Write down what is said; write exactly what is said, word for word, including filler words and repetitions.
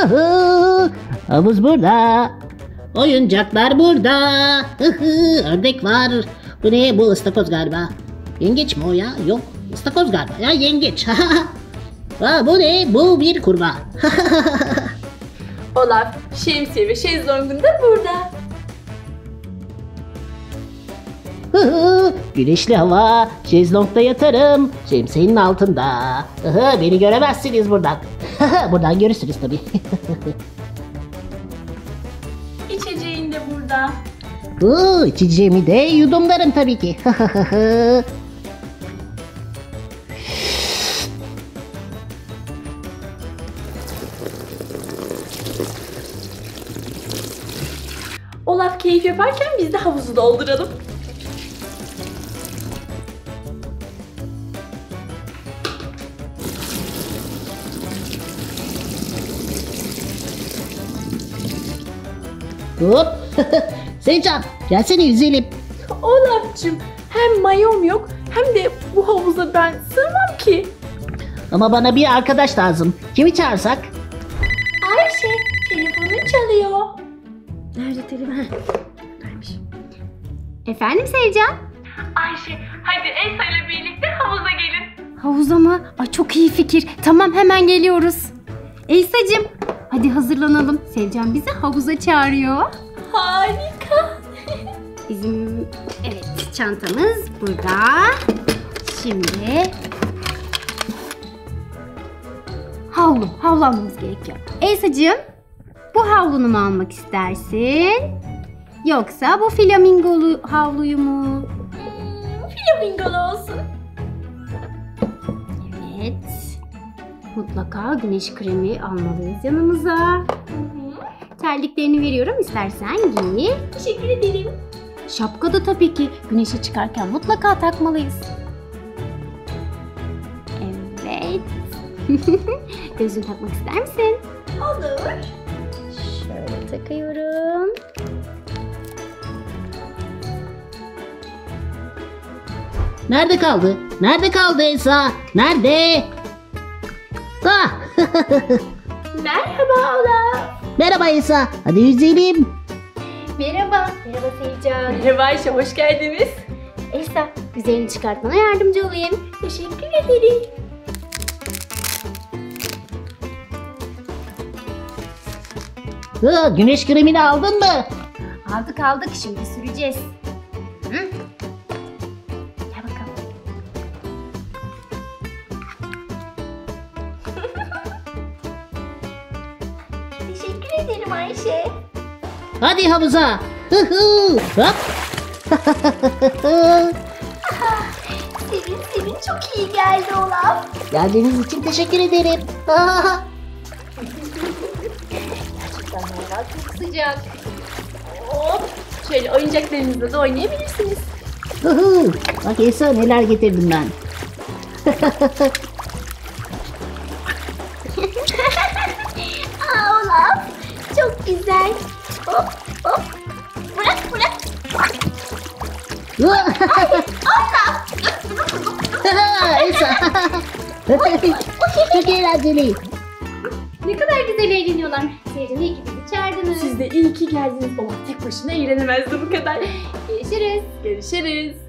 Havuz burada. Oyuncaklar burada. Ördek var. Bu ne? Bu ıstakoz galiba. Yengeç mi o ya? Yok. Istakoz galiba. Ya yengeç. Aa, bu ne? Bu bir kurbağa. Olaf, şemsiye ve şezlongun da burada. Güneşli hava. Şezlongda yatarım. Şemsiyenin altında. Beni göremezsiniz buradan. Buradan görürsünüz tabii. İçeceğin de burada. Oo, içeceğimi de yudumlarım tabii ki. Olaf keyif yaparken biz de havuzu dolduralım. Hop. Sevcan, gelsene yüzelim. Olaf'cığım, hem mayom yok hem de bu havuza ben sığmam ki. Ama bana bir arkadaş lazım. Kimi çağırsak? Ayşe, telefonun çalıyor. Nerede telefon? Vermiş. Efendim Sevcan? Ayşe, hadi Elsa ile birlikte havuza gelin. Havuza mı? Ay çok iyi fikir. Tamam hemen geliyoruz. Elsacığım hadi hazırlanalım. Sevcan bizi havuza çağırıyor. Harika. Bizim evet çantamız burada. Şimdi havlu, havlu almamız gerekiyor. Elsacığım bu havlunu mu almak istersin? Yoksa bu flamingolu havluyu mu? Hmm, flamingolu olsun. Evet. Mutlaka güneş kremi almalıyız yanımıza. Terliklerini veriyorum. İstersen giy. Teşekkür ederim. Şapka da tabii ki güneşe çıkarken mutlaka takmalıyız. Evet. Gözlüğünü takmak ister misin? Olur. Şöyle takıyorum. Nerede kaldı? Nerede kaldı Elsa? Nerede? Ah! Merhaba Olaf. Merhaba Elsa. Hadi yüzelim. Merhaba. Merhaba Sevcan. Merhaba Ayşe, hoş geldiniz. Elsa, güzelini çıkartmana yardımcı olayım. Teşekkür ederim. Ha, güneş kremini aldın mı? Aldık aldık şimdi süreceğiz. Hı? Gel bakalım. Teşekkür ederim Ayşe. Hadi havuza. Hı hı. Hop. Senin senin çok iyi geldi Olaf. Geldiğiniz için teşekkür ederim. Ah! Gerçekten hava çok sıcak. Hop. Şöyle oyuncaklarınızla da oynayabilirsiniz. Hı hı. Bak Elsa neler getirdim ben. Aa Olaf. Çok güzel. Hop hop. Bırak bırak. Elsa. Çok eğlenceli. Ne kadar güzel eğleniyorlar. Sevcan iyi ki bizi çağırdınız. Siz de iyi ki geldiniz. Olaf tek başına eğlenemezdi bu kadar. Görüşürüz. Görüşürüz.